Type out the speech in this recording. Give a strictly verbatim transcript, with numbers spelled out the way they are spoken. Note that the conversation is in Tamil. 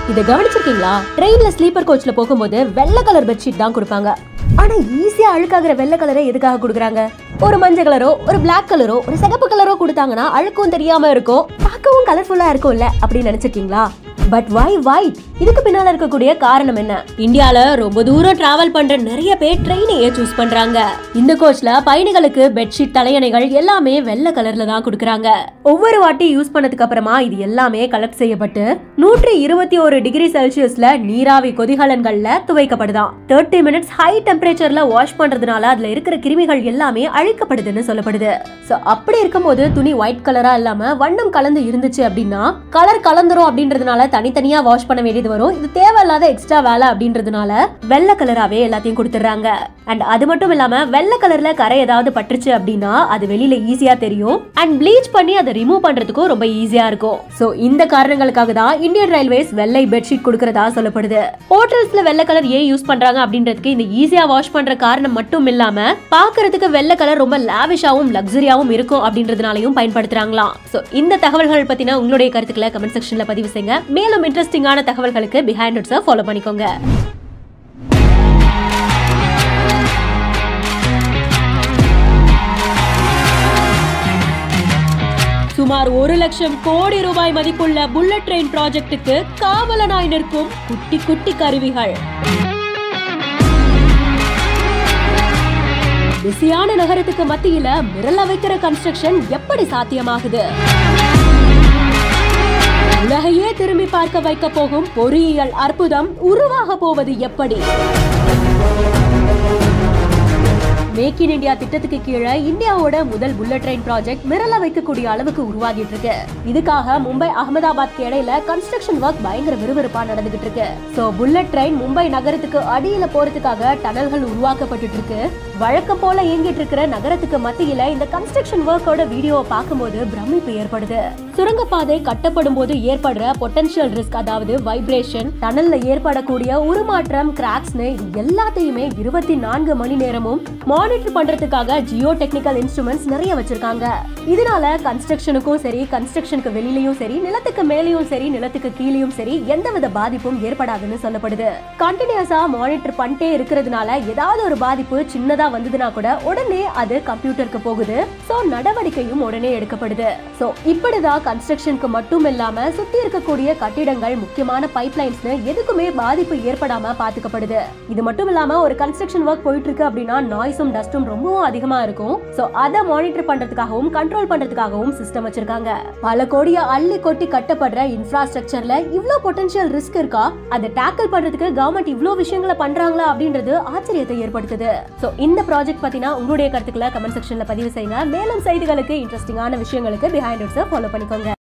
இத கவனிச்சிருக்கீங்களா? ட்ரெயின்ல ஸ்லீப்பர் கோச்ல போகும்போது வெள்ளை கலர் பெட்ஷீட் தான் கொடுப்பாங்க. ஆனா ஈஸியா அழுக்காகிற வெள்ளை கலரை எதுக்காக கொடுக்குறாங்க? ஒரு மஞ்சள் கலரோ ஒரு பிளாக் கலரோ ஒரு சிகப்பு கலரோ கொடுத்தாங்கன்னா அழுக்கும் தெரியாம இருக்கும், பார்க்கவும் கலர்ஃபுல்லா இருக்கும்ல அப்படின்னு நினைச்சிருக்கீங்களா? But why white? இதுக்கு பின்னால இருக்கக்கூடிய காரணம் என்ன? இந்தியால ரொம்ப தூரம் டிராவல் பண்ற நிறைய பேர் ட்ரெயினையே சூஸ் பண்றாங்க. இந்த கோச்ல பயணிகளுக்கு பெட்ஷீட், தலையணைகள் எல்லாமே வெள்ளை கலர்ல தான் கொடுக்கறாங்க. ஒவ்வொரு வாட்டி யூஸ் பண்ணதுக்கு அப்புறமா இது எல்லாமே கலெக்ட் செய்யப்பட்டு நூற்றி இருபத்தி ஒரு டிகிரி செல்சியஸ்ல நீராவி கொதிகலன்கள்ல துவைக்கப்படுதாம். தேர்ட்டி மினிட்ஸ் ஹை டெம்பரேச்சர்ல வாஷ் பண்றதுனால அதுல இருக்கிற கிருமிகள் எல்லாமே அழிக்கப்படுதுன்னு சொல்லப்படுது. சோ அப்படி இருக்கும்போது துணி ஒயிட் கலரா இல்லாம வண்ணம் கலந்து இருந்துச்சு அப்படின்னா கலர் கலந்துரும் அப்படின்றதுனால தனித்தனியா வாஷ் பண்ண வேண்டியது வரும். இது தேவையில்லாத எக்ஸ்ட்ரா வேலை அப்படின்றதுனால வெள்ளை கலராவே எல்லாத்தையும் கொடுத்துறாங்க. அண்ட் அது மட்டும் இல்லாம வெள்ளை கலர்ல கரை ஏதாவது பட்டுருச்சு அப்படின்னா அது வெளியில ஈஸியா தெரியும். அண்ட் ப்ளீச் பண்ணி அதை ரிமூவ் பண்றதுக்கும் ரொம்ப ஈஸியா இருக்கும். சோ இந்த காரணங்களுக்காக தான் இந்தியன் ரயில்வேஸ் வெள்ளை பெட்ஷீட் கொடுக்கறதா சொல்லப்படுது. ஹோட்டல்ஸ்ல வெள்ளை கலர் ஏன் யூஸ் பண்றாங்க அப்படின்றதுக்கு இந்த ஈஸியா வாஷ் பண்ற காரணம் மட்டும் இல்லாம பாக்குறதுக்கு வெள்ளை கலர் ரொம்ப லாவிஷாவும் லக்ஸரியாவும் இருக்கும் அப்படின்றதுனாலயும் பயன்படுத்துறாங்களாம். சோ இந்த தகவல்கள் பத்தின உங்களுடைய கருத்துக்களை கமெண்ட் செக்ஷன்ல பதிவு செய்யுங்க. மேலும் இன்ட்ரெஸ்டிங்கான தகவல்களுக்கு பிஹைண்ட் நோட்ஸை ஃபாலோ பண்ணிக்கோங்க. சுமார் ஒரு லட்சம் கோடி ரூபாய் மதிப்புள்ள புல்லட் ட்ரெயின் ப்ராஜெக்டுக்கு காவலனாய் நிற்கும் குட்டி குட்டி கருவிகள். பிஸியான நகரத்துக்கு மத்தியில மிரள வைக்கிற கன்ஸ்ட்ரக்ஷன் எப்படி சாத்தியமாகுது? உலகையே திரும்பி பார்க்க வைக்க போகும் பொறியியல் அற்புதம் உருவாக போவது எப்படி? மேக் இன் இந்தியா திட்டத்துக்கு கீழே இந்தியாவோட முதல் புல்லட் ட்ரெயின் ப்ராஜெக்ட் மிரள வைக்கக்கூடிய அளவுக்கு உருவாகிட்டு இருக்கு. இதுக்காக மும்பை அகமதாபாத் இடையில கன்ஸ்ட்ரக்ஷன் ஒர்க் பயங்கர விறுவிறுப்பா நடந்துகிட்டு இருக்கு. சோ புல்லட் ட்ரெயின் மும்பை நகரத்துக்கு அடியில போறதுக்காக டனல்கள் உருவாக்கப்பட்டு இருக்கு. வழக்கம் போல இயங்கிட்டு இருக்கிற நகரத்துக்கு மத்தியில இந்த கன்ஸ்ட்ரக்ஷன் ஒர்க்கோட வீடியோவை பார்க்கும்போது பிரமிப்பு ஏற்படுது. சுரங்கப்பாதை கட்டப்படும் போது ஏற்படுற பொட்டன்ஷியல் ரிஸ்க், அதாவது வைப்ரேஷன், டனல்ல ஏற்படக்கூடிய உருமாற்றம், கிராக்ஸ்னு இது எல்லாத்தையுமே இருபத்தி நான்கு மணி நேரமும் மானிட்டர் பண்றதுக்காக ஜியோ டெக்னிக்கல் இன்ஸ்ட்ருமெண்ட்ஸ் நிறைய வச்சிருக்காங்க. இதனால கன்ஸ்ட்ரக்ஷனுக்கும் சரி, கன்ஸ்ட்ரக்ஷனுக்கு வெளியிலயும் சரி, நிலத்துக்கு மேலேயும் சரி, நிலத்துக்கு கீழேயும் சரி எந்தவித பாதிப்பும் ஏற்படாதுன்னு சொல்லப்படுது. கண்டினியூஸா மானிட்டர் பண்ணிட்டே இருக்கிறதுனால ஏதாவது ஒரு பாதிப்பு சின்னதா வந்ததுனா கூட உடனே அது கம்ப்யூட்டருக்கு போகுது. சோ நடவடிக்கையும் உடனே எடுக்கப்படுது. சோ இப்படிதான் கன்ஸ்ட்ரக்ஷனுக்கு மட்டும் இல்லாம சுத்தி இருக்கக்கூடிய கட்டிடங்கள், முக்கியமான பைப்லைன்ஸ்னு எதுக்குமே பாதிப்பு ஏற்படாம பாத்துக்கப்படுது. இது மட்டும் இல்லாம ஒரு கன்ஸ்ட்ரக்ஷன் ஒர்க் போயிட்டு இருக்கு அப்படின்னா நாய்ஸும் டஸ்டும் ரொம்பவும் அதிகமா இருக்கும். சோ அதை மானிட்டர் பண்றதுக்காகவும் கண்ட்ரோல் பண்றதுக்காகவும் சிஸ்டம் வச்சிருக்காங்க. பல கோடியை அள்ளி கொட்டி கட்டப்படுற இன்ஃப்ராஸ்ட்ரக்சர்ல இவ்ளோ பொட்டன்ஷியல் ரிஸ்க் இருக்கா? அதை டேக்கிள் பண்றதுக்கு கவர்மெண்ட் இவ்ளோ விஷயங்களை பண்றாங்களா அப்படின்றது ஆச்சரியத்தை ஏற்படுத்துது. சோ இந்த ப்ராஜெக்ட் பத்தினா உங்களுடைய கருத்துக்களை கமெண்ட் செக்ஷன்ல பதிவு செய்யுங்க. மேலும் செய்திகளுக்கு, இன்ட்ரெஸ்டிங்கான விஷயங்களுக்கு பிஹைண்ட் நோட்ஸை ஃபாலோ பண்ணிக்கோங்க.